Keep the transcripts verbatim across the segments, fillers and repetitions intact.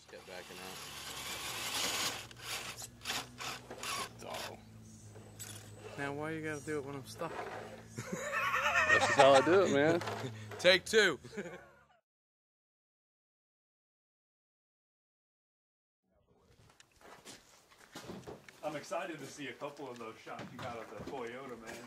just kept backing out. Oh. Now why you gotta do it when I'm stuck? That's just how I do it, man. Take two. I'm excited to see a couple of those shots you got of the Toyota, man.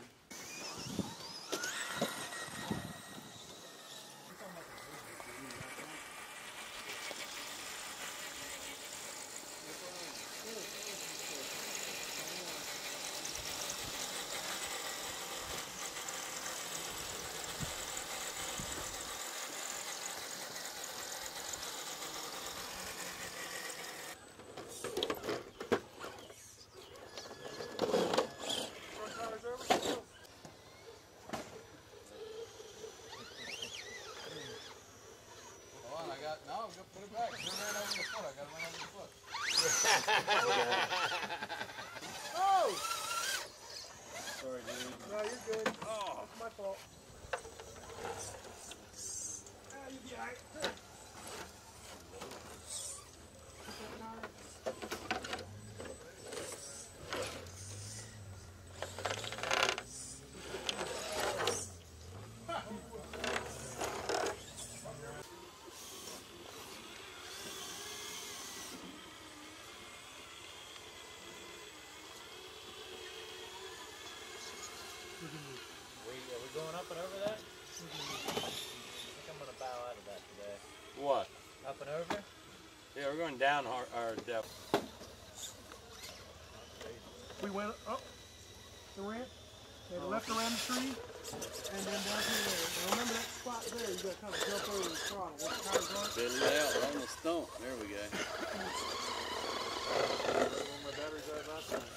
Oh! Sorry, dude. No, you're good. Oh, it's my fault. Ah, you'll be alright. We, are we going up and over that? I think I'm going to bow out of that today. What? Up and over? Yeah, we're going down our, our depth. We went up the ramp, and left around the tree, and then down to there. And remember that spot there, you got to kind of jump over the throttle. Where the tires are. Fiddle it out on the stump. There we go. Where my batteries are last time.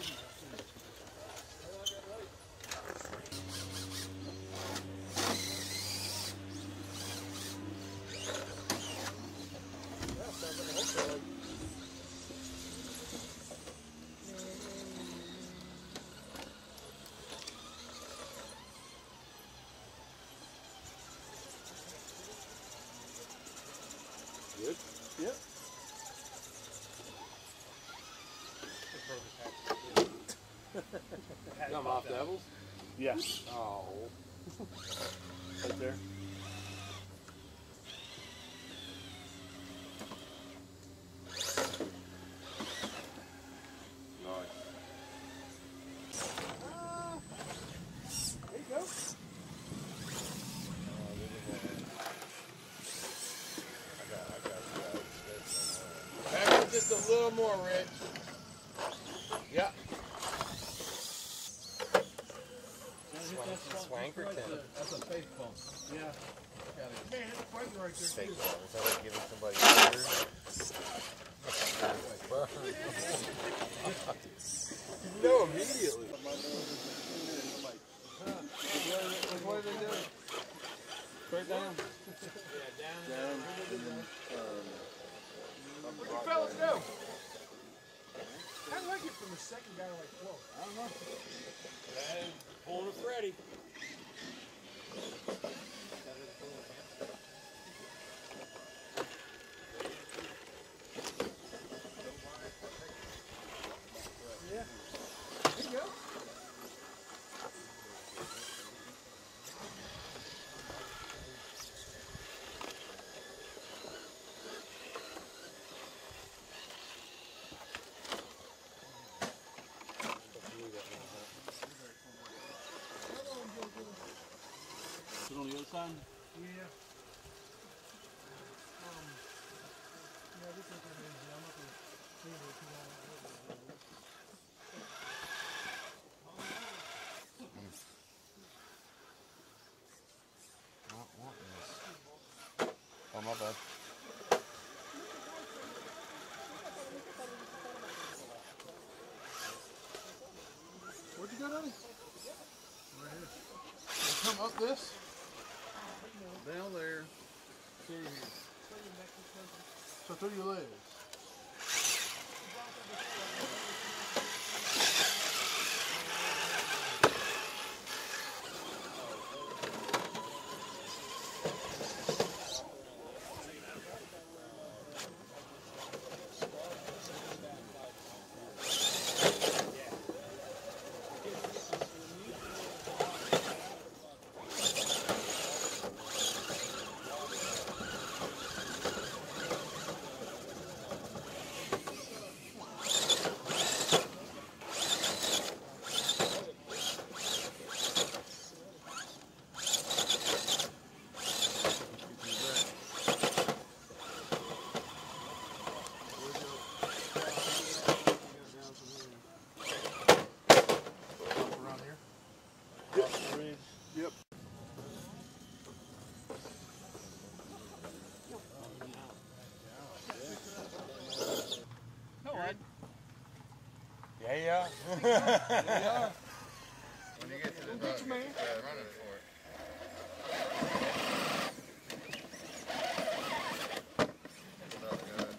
Good? Yep. Come off, Devils? Yeah. Oh. Right there. There you go. Back up just a little more, Rich. Yeah. Swankerton. That's a fake pump. Yeah. Man, it's fighting right there. Fake too. one. Is that like giving somebody a You know immediately. What are they doing? Straight down. Yeah, down. Where'd you fellas go? How did I get from the second guy like twelve? I don't know. And pulling a Freddy. Yeah. There you go. Put on the other side. Yeah. Um, yeah, this is kind of easy. I'm not going to leave it too long. Not wanting this. Oh, my bad. Where'd you go, Donnie? Right here. Come up this. Down there. Through here. So through your legs. yeah. Yeah. When you get to the dog, man. uh, running for it. Another good.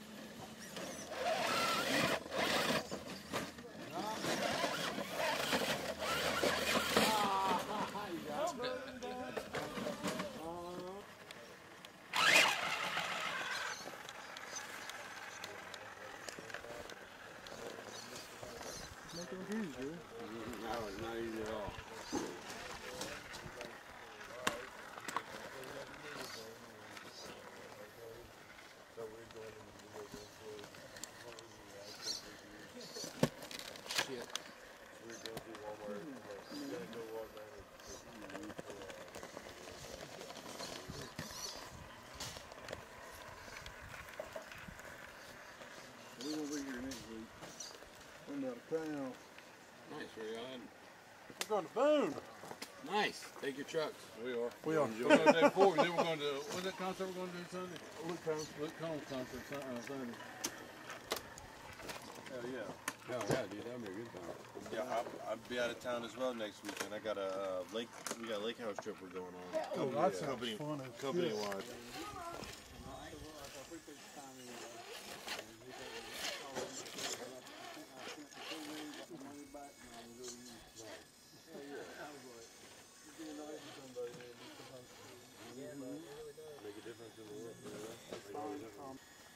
Make it look easy, dude. No, it's not easy at all. We won't be here next week. I'm out of town. Nice, Riyadh. We're going to Boone. Nice. Take your trucks. We are. We are. We're going to do before. Then we're going to, what's that concert we're going to do Sunday? Luke Combs. Luke Combs concert Sun- uh, Sunday. Hell yeah. Oh, yeah, dude, that'd be a good time. Yeah, I'll, I'll be out of town as well next weekend. I got a uh, lake. We got a lake house trip we're going on. Oh, Company- that sounds company, fun as company shit. wide. Make a difference in the world. You know, that's what it is.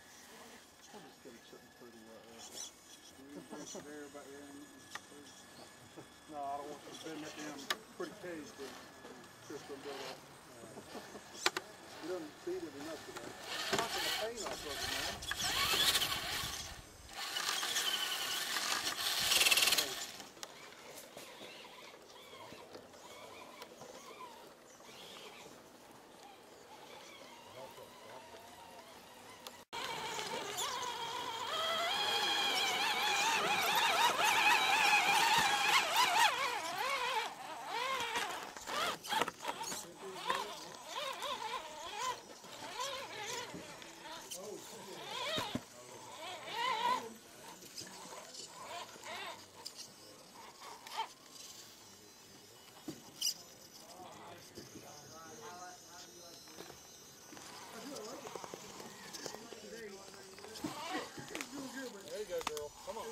No, I don't want to spend that damn pretty cage to system built up. He doesn't feed it enough today. I'm not going to paint off of it, man. There you go, girl. Come on.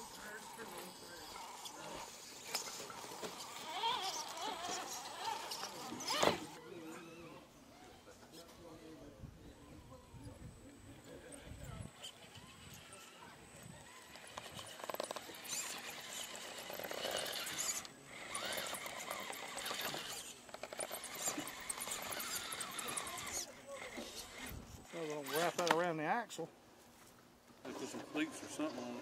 So we'll wrap that around the axle. They put some cleats or something on it.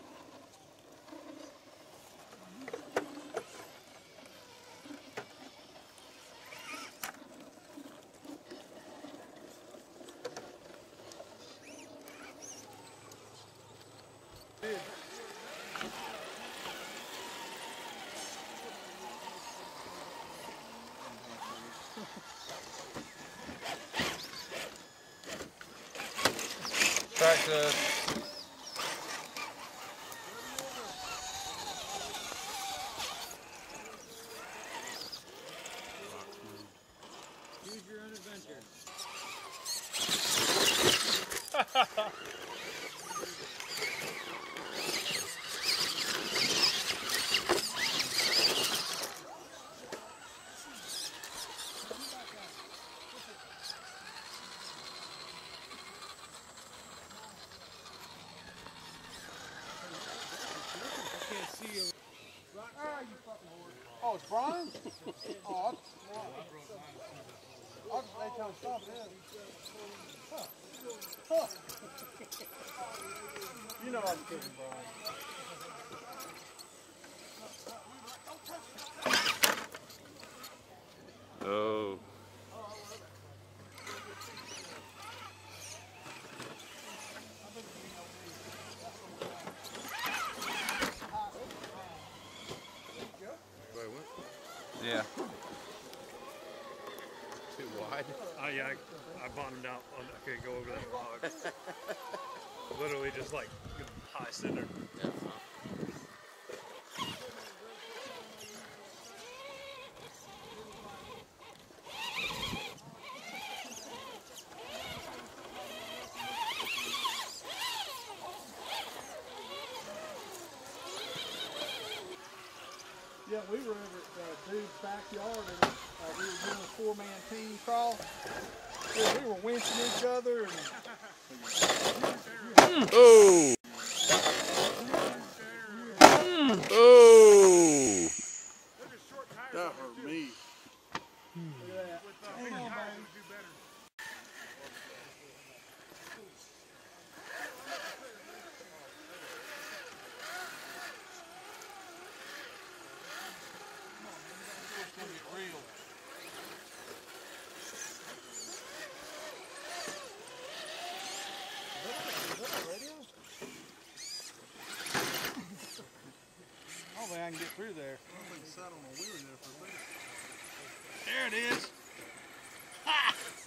Practice. Choose your own adventure. Oh, it's Brian? Oh, I'll, I'll just make him stop then. Huh. Huh. You know I'm kidding, Brian. Oh. Wait, what? Yeah. Too wide? Oh yeah, I, I bottomed out. On, I couldn't go over that log. Literally just like high center. Yeah. Yeah, we were over at uh, Dude's backyard, and uh, we were doing a four-man team crawl. Yeah, we were winching each other, and Oh! Oh! that hurt me. Look at that. Hang on, baby. I don't think I can get through there. I don't think it's sat on a wheel there for a minute. There it is. Ha!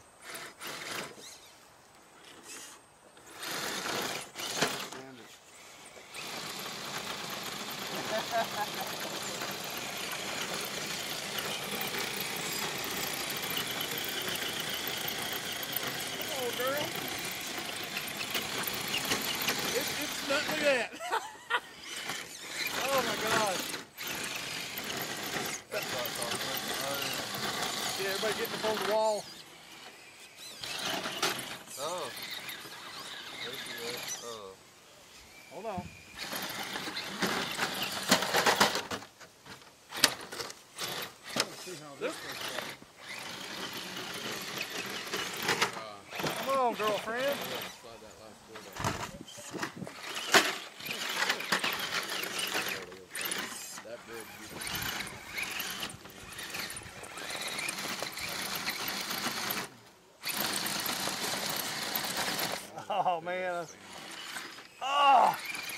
Come on, girl. It's, it's nothing like that. Oh my gosh. Yeah, everybody getting up on the wall. Oh. Oh. Hold on. Let's see how this goes. Come on, girlfriend. Slide that last board up. That bridge. Oh man. Oh.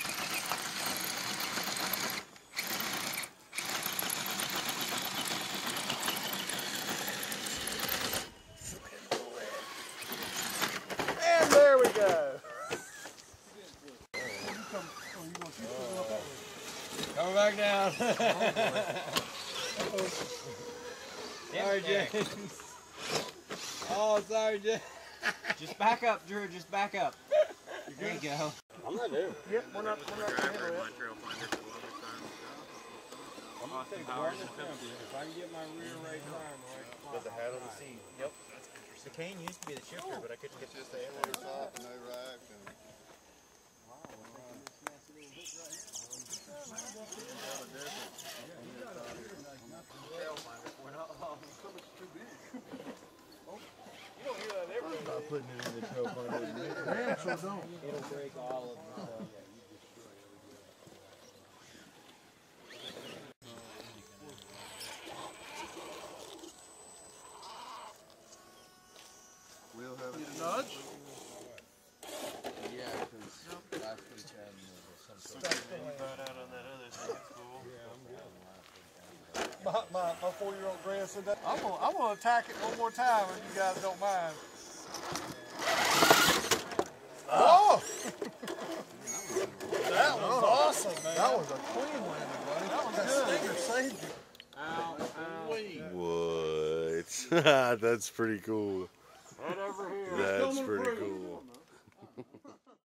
And there we go. Coming back down. Sorry, James. Oh, sorry, James. Just back up, Drew. Just back up. There you go. I'm not there. Yep, we're not, we're not gonna handle it. I'm gonna take Barton fifty if I can get my rear right tire in the right spot. Put the hat on the seat. Yep. The cane used to be the shifter, but I couldn't get Just a handle top, no rack, and Not putting it in the choke on it. Yeah, sure don't. It'll break all of them. we'll have Need a nudge? Yeah, because last weekend was some sort of My, my, my four-year-old grandson, that, I'm gonna, I'm gonna attack it one more time if you guys don't mind. Oh! That was awesome, man. That was a clean landing, buddy. That was good. Stinger saved you. What? That's pretty cool. Head over here. That's pretty cool.